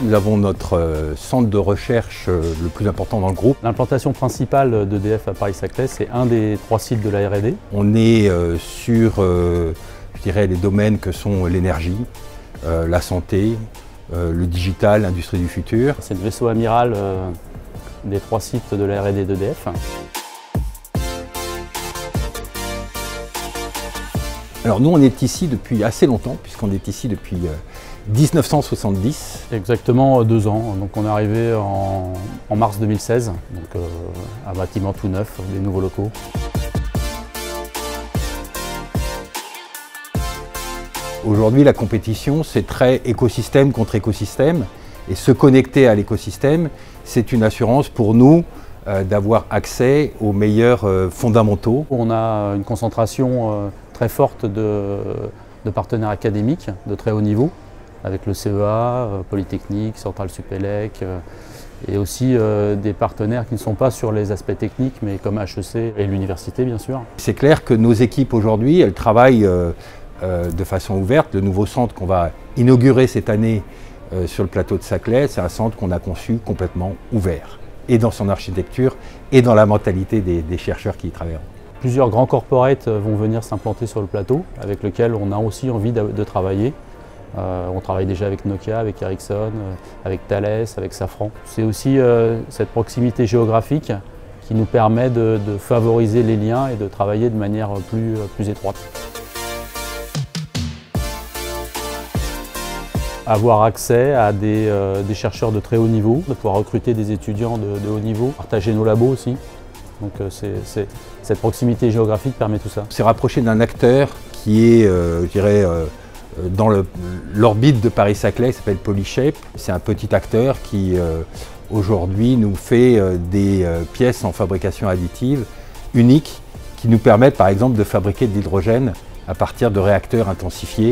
nous avons notre centre de recherche le plus important dans le groupe. L'implantation principale d'EDF à Paris-Saclay, c'est un des 3 sites de la R&D. On est sur je dirais, les domaines que sont l'énergie, la santé, le digital, l'industrie du futur. C'est le vaisseau amiral des 3 sites de la R&D d'EDF. Alors nous on est ici depuis assez longtemps, puisqu'on est ici depuis 1970. Exactement 2 ans, donc on est arrivé en mars 2016, donc un bâtiment tout neuf, des nouveaux locaux. Aujourd'hui la compétition c'est très écosystème contre écosystème, et se connecter à l'écosystème c'est une assurance pour nous d'avoir accès aux meilleurs fondamentaux. On a une concentration très forte de partenaires académiques de très haut niveau, avec le CEA, Polytechnique, Centrale Supélec, et aussi des partenaires qui ne sont pas sur les aspects techniques, mais comme HEC et l'université bien sûr. C'est clair que nos équipes aujourd'hui, elles travaillent de façon ouverte. Le nouveau centre qu'on va inaugurer cette année sur le plateau de Saclay, c'est un centre qu'on a conçu complètement ouvert, et dans son architecture, et dans la mentalité des chercheurs qui y travailleront. Plusieurs grands corporates vont venir s'implanter sur le plateau, avec lesquels on a aussi envie de travailler. On travaille déjà avec Nokia, avec Ericsson, avec Thales, avec Safran. C'est aussi cette proximité géographique qui nous permet de favoriser les liens et de travailler de manière plus étroite. Avoir accès à des chercheurs de très haut niveau, de pouvoir recruter des étudiants de haut niveau, partager nos labos aussi. Donc cette proximité géographique permet tout ça. C'est rapproché d'un acteur qui est, je dirais, dans l'orbite de Paris-Saclay, il s'appelle Polyshape. C'est un petit acteur qui, aujourd'hui, nous fait des pièces en fabrication additive uniques qui nous permettent, par exemple, de fabriquer de l'hydrogène à partir de réacteurs intensifiés.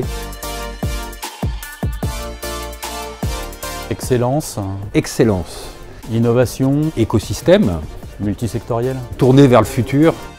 Excellence. Excellence. Innovation. Écosystème. Multisectoriel. Tourné vers le futur.